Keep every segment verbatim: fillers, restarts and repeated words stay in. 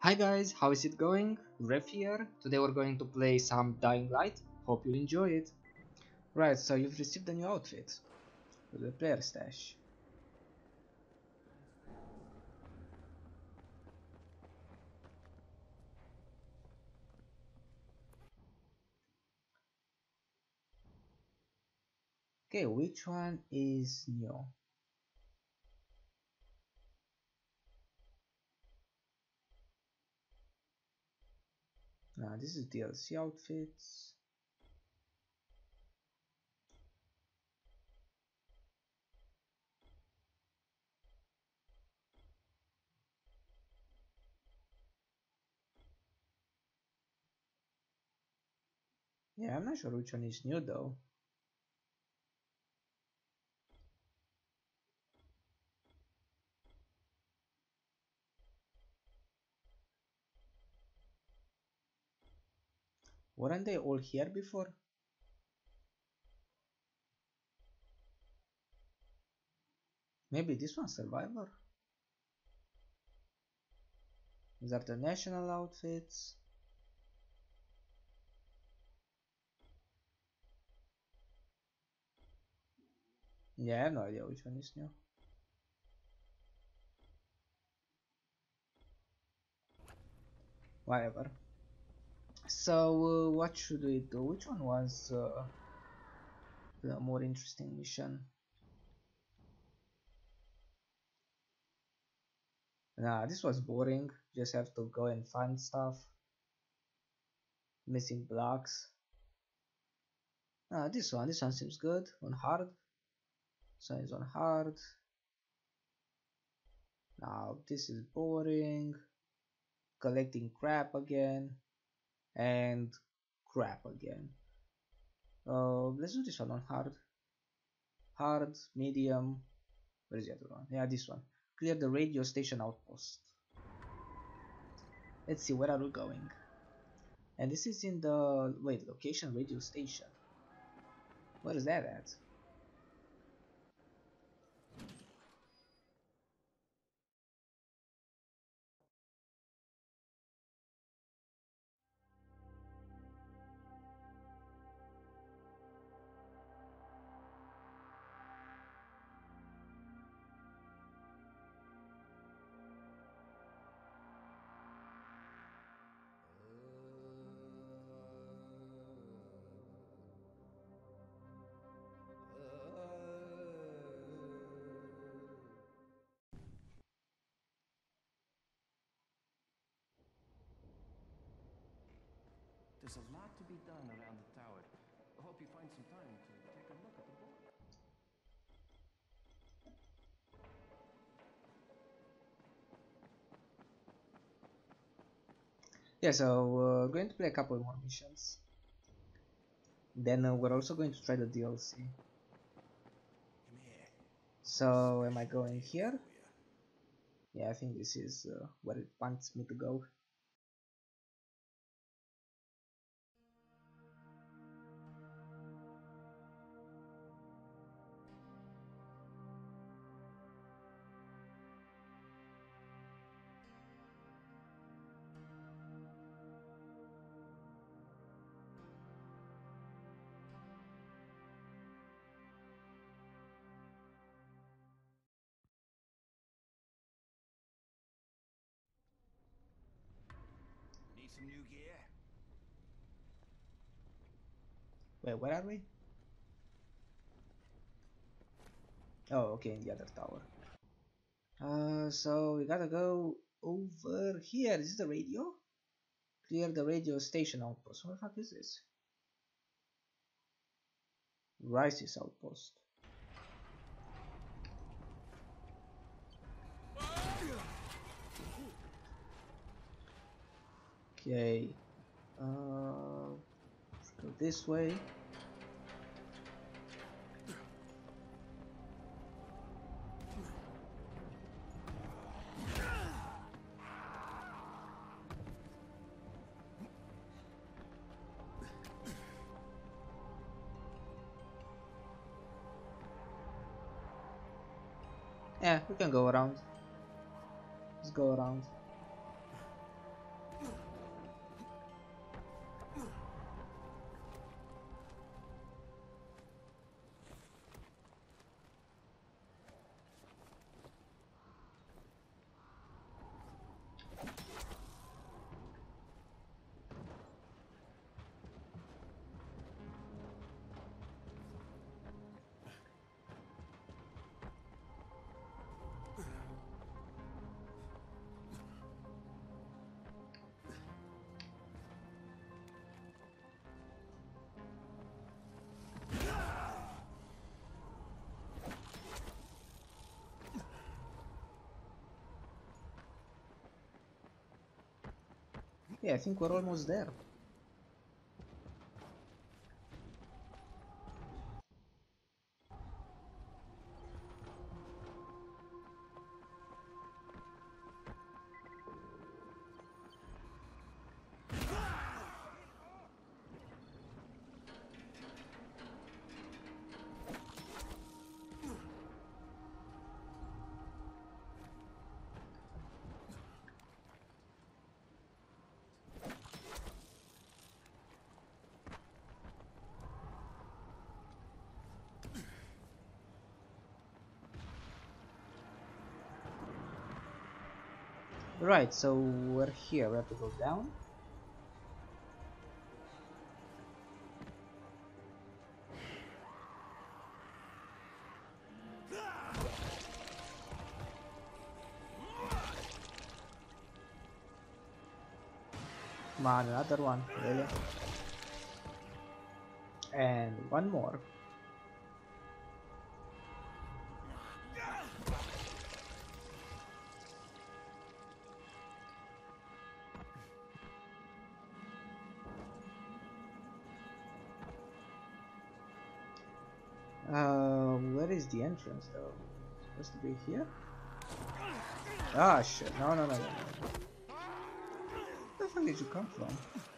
Hi guys, how is it going? Ref here. Today we're going to play some Dying Light. Hope you enjoy it. Right, so you've received a new outfit. The player stash. Okay, which one is new? Now this is D L C outfits. Yeah, I'm not sure which one is new though. Weren't they all here before? Maybe this one's Survivor? These are the national outfits. Yeah, I have no idea which one is new. Whatever. So, uh, what should we do? Which one was uh, the more interesting mission? Nah, this was boring. Just have to go and find stuff. Missing blocks. Ah, this one, this one seems good. On hard. So it's on hard. Now this is boring. Collecting crap again. And crap again. Uh, let's do this one on hard. Hard, medium. Where is the other one? Yeah, this one. Clear the radio station outpost. Let's see, where are we going? And this is in the, wait, location radio station. Where is that at? There's a lot to be done around the tower. I hope you find some time to take a look at the board. Yeah, so we're going to play a couple more missions. Then uh, we're also going to try the D L C. Come here. So am I Special going deal here? for you. Yeah, I think this is uh, where it wants me to go. Need some new gear? Wait, where are we? Oh, okay, in the other tower. Uh, so we gotta go over here. Is this the radio? Clear the radio station outpost. What the fuck is this? Rice's outpost. Okay. Uh, let's go this way. Yeah, we can go around. Let's go around. Yeah, I think we're almost there. Right, so we're here. We have to go down. Come on, another one, really? And one more. Uh, where is the entrance though? Supposed to be here? Ah, shit. No, no, no, no, no. Where the fuck did you come from?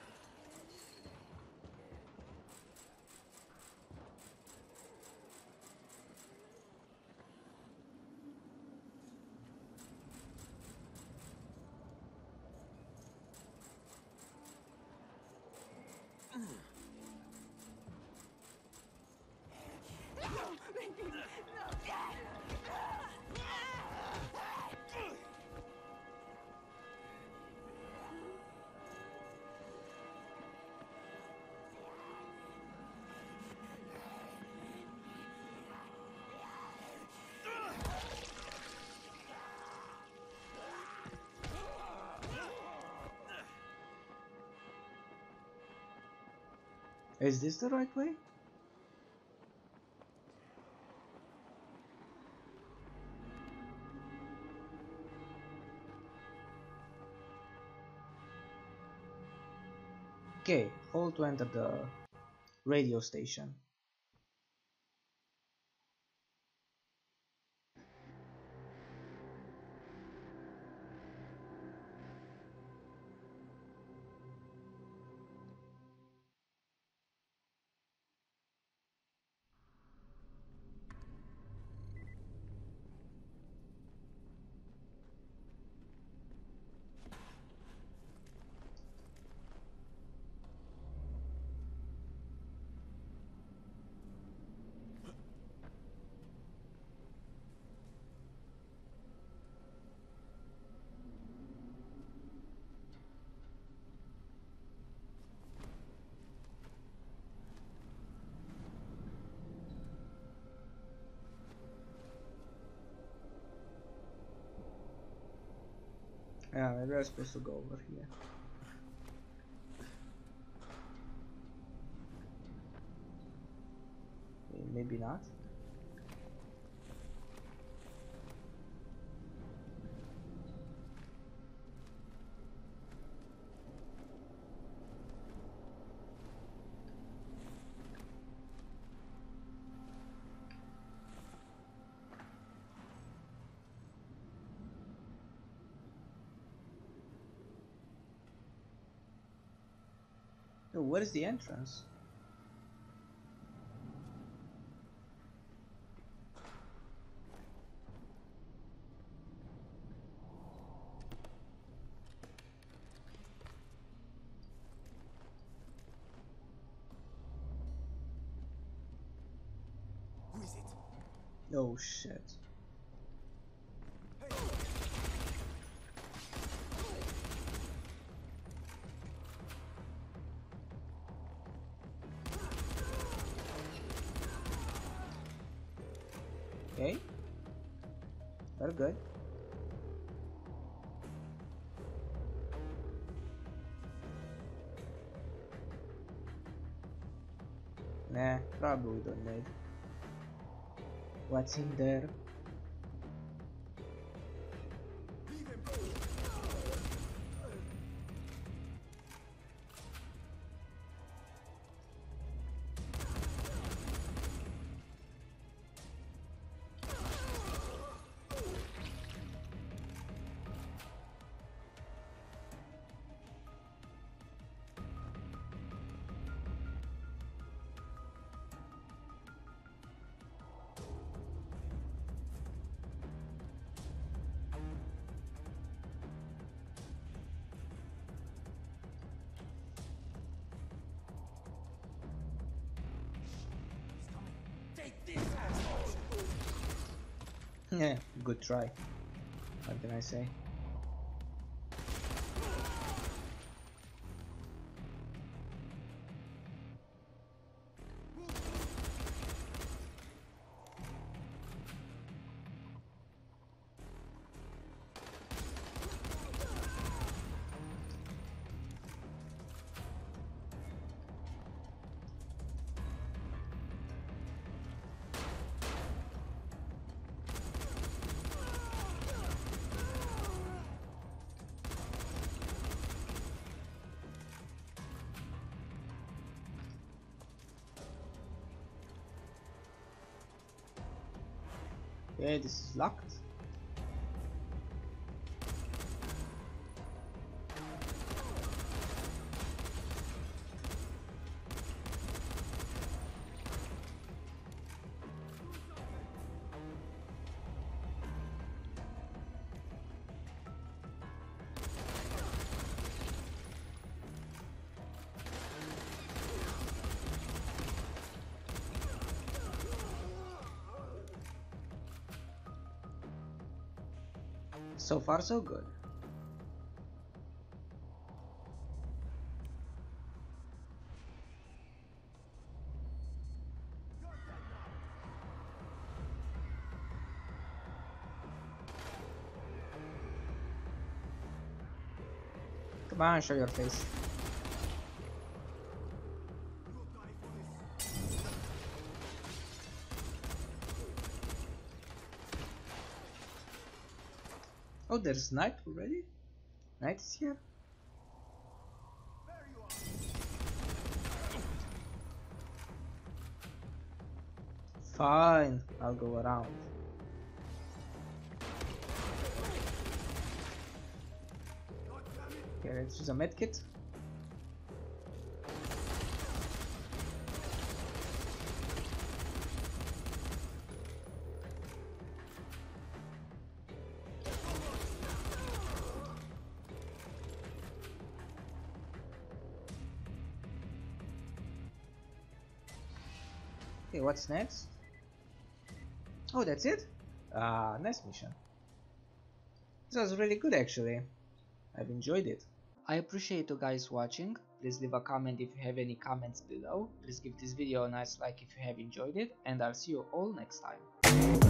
Is this the right way? Okay, hold to enter the radio station. Yeah, maybe I'm supposed to go over here. Maybe not. Oh, where is the entrance? Who is it? Oh shit. Okay. Very good. Nah, probably don't need. What's in there? Yeah, good try. What can I say? Okay, this is locked. So far so good. Come on, show your face. Oh, there's night already? Night is here? Fine, I'll go around. Okay, let's use a medkit. Okay, what's next? Oh, that's it? Ah, nice mission. This was really good actually. I've enjoyed it. I appreciate you guys watching. Please leave a comment if you have any comments below. Please give this video a nice like if you have enjoyed it, and I'll see you all next time.